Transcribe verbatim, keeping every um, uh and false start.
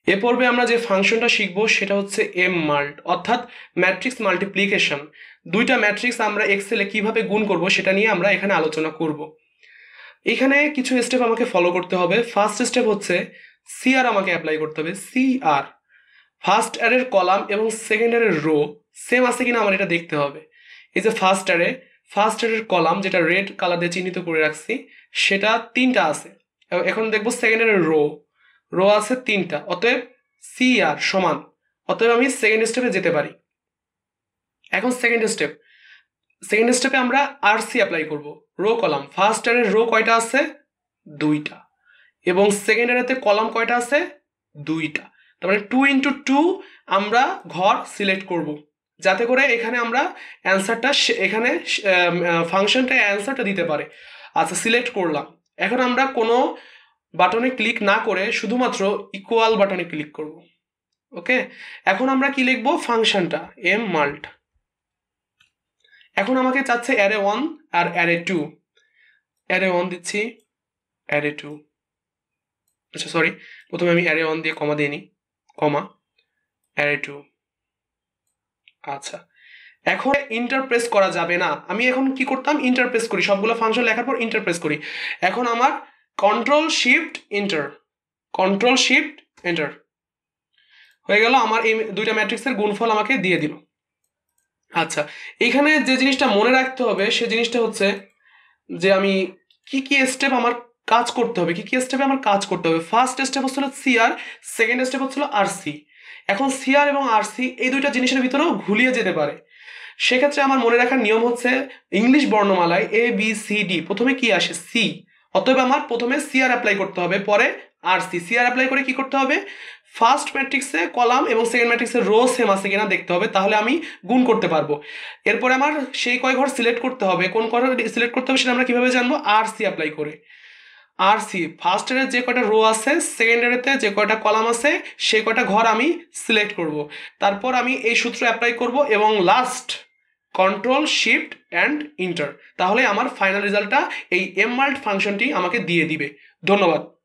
এ পর্বে আমরা যে ফাংশনটা শিখব সেটা হচ্ছে এম মাল্ট, অর্থাৎ ম্যাট্রিক্স মাল্টিপ্লিকেশন। দুইটা ম্যাট্রিক্স আমরা এক্সেলে কিভাবে গুণ করব সেটা নিয়ে আমরা এখানে আলোচনা করব। এখানে কিছু স্টেপ আমাকে ফলো করতে হবে। ফার্স্ট স্টেপ হচ্ছে সিআর আমাকে অ্যাপ্লাই করতে হবে। সিআর ফার্স্ট অ্যারের কলাম এবং সেকেন্ড অ্যারের রো সেম আছে কিনা আমার এটা দেখতে হবে। এই যে ফার্স্ট অ্যারে ফার্স্ট অ্যারের কলাম যেটা রেড কালার দিয়ে চিহ্নিত করে রাখছি সেটা তিনটা আছে। এখন দেখবো সেকেন্ড অ্যারের রো রো আছে তিনটা, অতএব সি আর সমান, অতএব আমি সেকেন্ড স্টেপে যেতে পারি। এখন সেকেন্ড স্টেপ সেকেন্ড স্টেপে আমরা আর সি অ্যাপ্লাই করব। রো কলাম ফার্স্ট অ্যারের রো কয়টা আছে? দুইটা, এবং সেকেন্ড অ্যারেতে কলাম কয়টা আছে? দুইটা। তার মানে টু ইন্টু টু আমরা ঘর সিলেক্ট করব, যাতে করে এখানে আমরা অ্যান্সারটা এখানে ফাংশনটা অ্যান্সারটা দিতে পারে। আচ্ছা, সিলেক্ট করলাম। এখন আমরা কোনো বাটনে ক্লিক না করে শুধুমাত্র ইকুয়াল বাটনে ক্লিক করব। ওকে, এখন আমরা কি লিখবো? ফাংশনটা এম মাল্ট। এখন আমাকে চাচ্ছে অ্যারে ওয়ান আর অ্যারে টু। অ্যারে ওয়ান দিচ্ছি, অ্যারে টু, আচ্ছা সরি, প্রথমে আমি অ্যারে ওয়ান দিয়ে কমা দিয়ে নিই, কমা অ্যারে টু। আচ্ছা, এখন ইন্টারপ্রেস করা যাবে না। আমি এখন কি করতাম? ইন্টারপ্রেস করি, সবগুলো ফাংশন লেখার পর ইন্টারপ্রেস করি। এখন আমার control shift enter, control shift enter হয়ে গেল। আমার এই দুইটা ম্যাট্রিক্সের গুণফল আমাকে দিয়ে দিল। আচ্ছা, এখানে যে জিনিসটা মনে রাখতে হবে সে জিনিসটা হচ্ছে যে আমি কি কি স্টেপ আমার কাজ করতে হবে, কি কি স্টেপে আমার কাজ করতে হবে। ফার্স্ট স্টেপ হচ্ছিল সিআর, সেকেন্ড স্টেপ হচ্ছিল আরসি। এখন সিআর এবং আরসি এই দুইটা জিনিসের ভিতরেও ঘুলিয়ে যেতে পারে। সেক্ষেত্রে আমার মনে রাখার নিয়ম হচ্ছে ইংলিশ বর্ণমালায় এ বি সি ডি প্রথমে কি আসে? সি। অতএব আমার প্রথমে সিআর অ্যাপ্লাই করতে হবে, পরে আরসি। সিআর অ্যাপ্লাই করে কি করতে হবে? ফার্স্ট ম্যাট্রিক্সে কলাম এবং সেকেন্ড ম্যাট্রিক্সে রো সেম আছে কিনা দেখতে হবে, তাহলে আমি গুণ করতে পারবো। এরপরে আমার সেই কয় ঘর সিলেক্ট করতে হবে, কোন ঘর সিলেক্ট করতে হবে সেটা আমরা কিভাবে জানবো? আর সি অ্যাপ্লাই করে। আর সি ফার্স্ট এর যে কয়টা রো আছে, সেকেন্ড এরতে যে কয়টা কলাম আছে সেই কয়টা ঘর আমি সিলেক্ট করব। তারপর আমি এই সূত্র অ্যাপ্লাই করব এবং last control shift and enter, তাহলে আমার ফাইনাল রেজাল্টটা এই এম মাল্ট ফাংশনটি আমাকে দিয়ে দিবে। ধন্যবাদ।